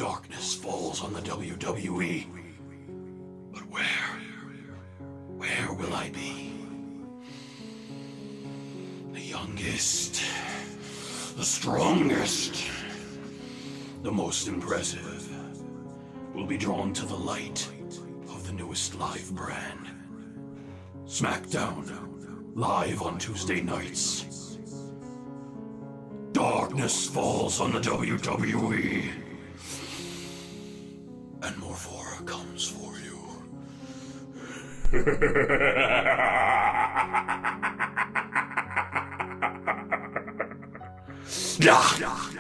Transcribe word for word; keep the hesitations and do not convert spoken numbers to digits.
Darkness falls on the W W E. But where? Where will I be? The youngest, the strongest, the most impressive will be drawn to the light of the newest live brand. SmackDown, live on Tuesday nights. Darkness falls on the W W E. And Morvora comes for you. Yeah.